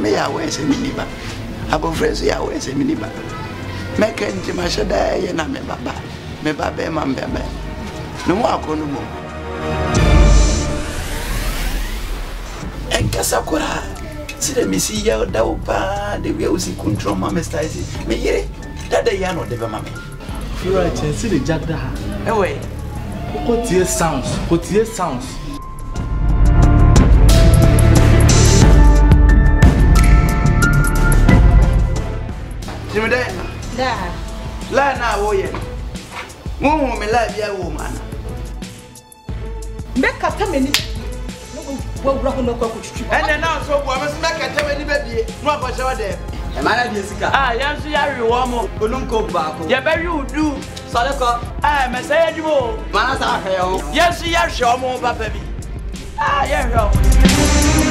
me ya we se miniba abo fresh ya we se miniba me kenti ma sheda ye na me baba e ma mbebe no mo akonu mo enkasa kora sire misi ya da opa de we usi control ma Mr. Isi me yire dada ya no de be ma me you right see the jack da ewe ko tie sounds Timide da la na wo ye mo me la bia wo mana me kata meni wo wura ho no kwa kuchuchu ene na so bo me me kata meni ba bie no aboshe wa de e mana die sika yansu ya rewo mo onunko baako ye beri udu saleko me say edimo mana sa hwe ho yansu ya hwe mo papa bi ye hwe